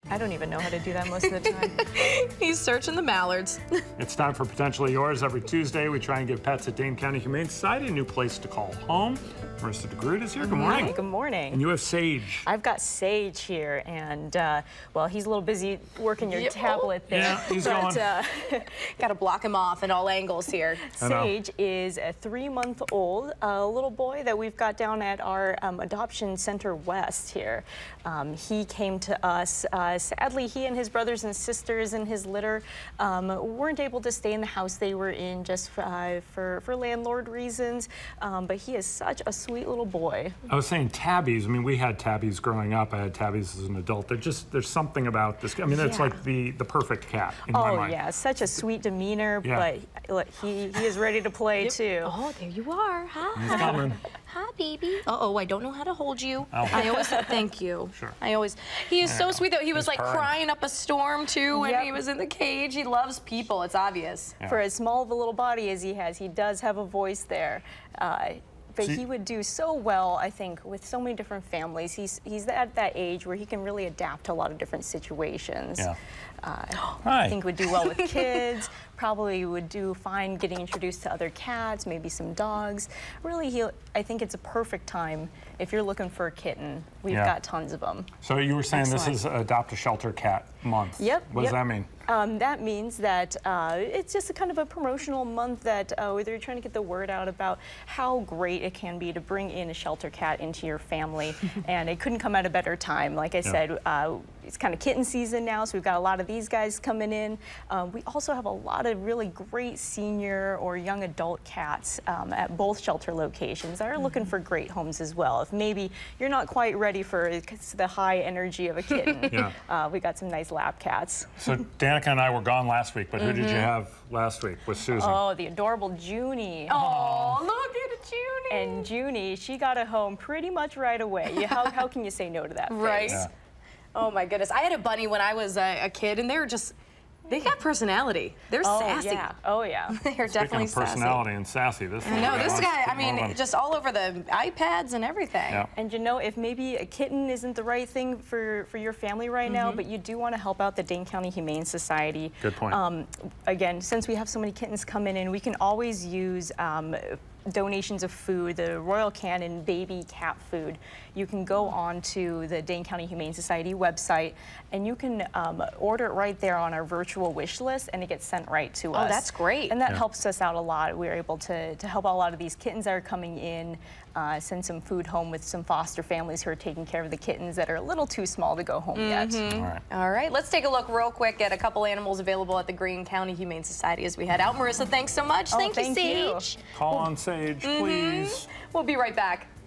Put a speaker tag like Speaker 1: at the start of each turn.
Speaker 1: I don't even know how to do that most of the time.
Speaker 2: He's searching the mallards.
Speaker 3: It's time for Potentially Yours. Every Tuesday, we try and give pets at Dane County Humane Society a new place to call home. Marissa DeGroot is here. Good morning.
Speaker 1: Hi, good morning.
Speaker 3: And you have Sage.
Speaker 1: I've got Sage here, and well, he's a little busy working your tablet there.
Speaker 3: Yeah, he's going.
Speaker 2: Got to block him off at all angles here.
Speaker 1: Sage is a 3-month-old little boy that we've got down at our Adoption Center West here. He came to us. Sadly, he and his brothers and sisters and his litter weren't able to stay in the house they were in just for landlord reasons, but he is such a sweet little boy.
Speaker 3: I was saying tabbies. I mean, we had tabbies growing up. I had tabbies as an adult. There's something about this. I mean, it's like the perfect cat in my mind.
Speaker 1: Oh, yeah, such a sweet demeanor, but look, he is ready to play, too.
Speaker 2: Oh, there you are. Hi.
Speaker 3: He's coming.
Speaker 2: Hi, baby. Uh-oh, I don't know how to hold you.
Speaker 3: Oh.
Speaker 2: I always thank you.
Speaker 3: Sure.
Speaker 2: He is so sweet, though. He was like
Speaker 3: purring.
Speaker 2: crying up a storm, too, when he was in the cage. He loves people. It's obvious.
Speaker 3: Yeah.
Speaker 1: For as small of a little body as he has, he does have a voice there. But he would do so well, I think, with so many different families. He's at that age where he can really adapt to a lot of different situations.
Speaker 3: Yeah.
Speaker 1: I think would do well with kids, probably would do fine getting introduced to other cats, maybe some dogs. Really, I think it's a perfect time if you're looking for a kitten. We've got tons of them.
Speaker 3: So you were saying this is Adopt a Shelter Cat Month.
Speaker 1: Yep.
Speaker 3: What does that mean?
Speaker 1: That means that it's just a kind of a promotional month that whether you're trying to get the word out about how great it can be to bring in a shelter cat into your family, and it couldn't come at a better time. Like I said, it's kind of kitten season now, so we've got a lot of these guys coming in. We also have a lot of really great senior or young adult cats at both shelter locations that are looking for great homes as well. If maybe you're not quite ready for the high energy of a kitten, we got some nice lap cats.
Speaker 3: So Danica and I were gone last week, but who did you have last week with Susan?
Speaker 1: Oh, the adorable Junie.
Speaker 2: Oh, look at Junie.
Speaker 1: And Junie, she got a home pretty much right away. How can you say no to that face?
Speaker 2: Right. Yeah. Oh my goodness. I had a bunny when I was a kid, and they got personality. They're sassy.
Speaker 1: Yeah. Oh, yeah.
Speaker 2: They're definitely
Speaker 3: Speaking of personality and sassy, this
Speaker 2: guy, I mean, just all over the iPads and everything.
Speaker 3: Yeah.
Speaker 1: And you know, if maybe a kitten isn't the right thing for your family right now, but you do want to help out the Dane County Humane Society.
Speaker 3: Good point.
Speaker 1: Again, since we have so many kittens coming in, we can always use donations of food, the Royal Canin baby cat food. You can go on to the Dane County Humane Society website, and you can order it right there on our virtual wish list, and it gets sent right to us.
Speaker 2: Oh, that's great.
Speaker 1: And that helps us out a lot. We're able to help out a lot of these kittens that are coming in, send some food home with some foster families who are taking care of the kittens that are a little too small to go home yet.
Speaker 2: All right, let's take a look real quick at a couple animals available at the Greene County Humane Society as we head out. Marissa, thanks so much. Thank you, Sage.
Speaker 3: Call on Sage, please.
Speaker 2: We'll be right back.